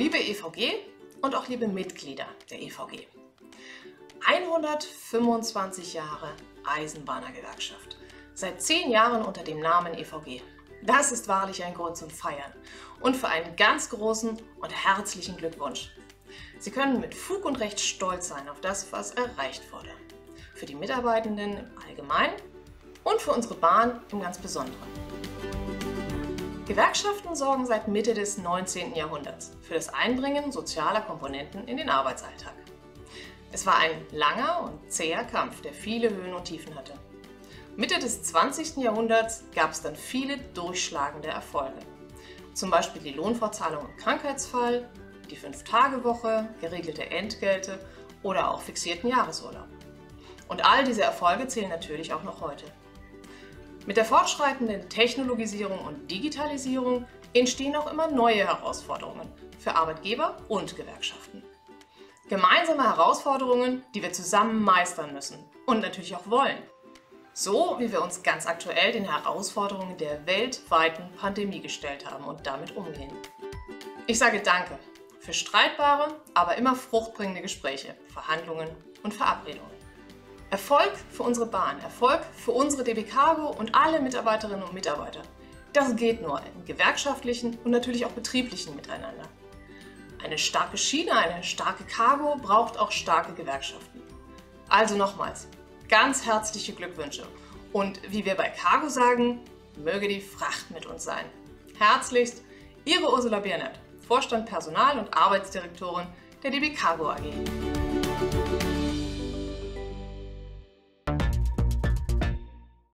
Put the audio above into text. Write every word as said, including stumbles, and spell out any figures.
Liebe E V G und auch liebe Mitglieder der E V G. hundertfünfundzwanzig Jahre Eisenbahnergewerkschaft. Seit zehn Jahren unter dem Namen E V G. Das ist wahrlich ein Grund zum Feiern und für einen ganz großen und herzlichen Glückwunsch. Sie können mit Fug und Recht stolz sein auf das, was erreicht wurde. Für die Mitarbeitenden im Allgemeinen und für unsere Bahn im ganz Besonderen. Gewerkschaften sorgen seit Mitte des neunzehnten Jahrhunderts für das Einbringen sozialer Komponenten in den Arbeitsalltag. Es war ein langer und zäher Kampf, der viele Höhen und Tiefen hatte. Mitte des zwanzigsten Jahrhunderts gab es dann viele durchschlagende Erfolge. Zum Beispiel die Lohnfortzahlung im Krankheitsfall, die Fünf-Tage-Woche, geregelte Entgelte oder auch fixierten Jahresurlaub. Und all diese Erfolge zählen natürlich auch noch heute. Mit der fortschreitenden Technologisierung und Digitalisierung entstehen auch immer neue Herausforderungen für Arbeitgeber und Gewerkschaften. Gemeinsame Herausforderungen, die wir zusammen meistern müssen und natürlich auch wollen. So wie wir uns ganz aktuell den Herausforderungen der weltweiten Pandemie gestellt haben und damit umgehen. Ich sage Danke für streitbare, aber immer fruchtbringende Gespräche, Verhandlungen und Verabredungen. Erfolg für unsere Bahn, Erfolg für unsere D B Cargo und alle Mitarbeiterinnen und Mitarbeiter. Das geht nur im gewerkschaftlichen und natürlich auch betrieblichen Miteinander. Eine starke Schiene, eine starke Cargo braucht auch starke Gewerkschaften. Also nochmals, ganz herzliche Glückwünsche und wie wir bei Cargo sagen, möge die Fracht mit uns sein. Herzlichst, Ihre Ursula Biernert, Vorstand Personal und Arbeitsdirektorin der D B Cargo A G.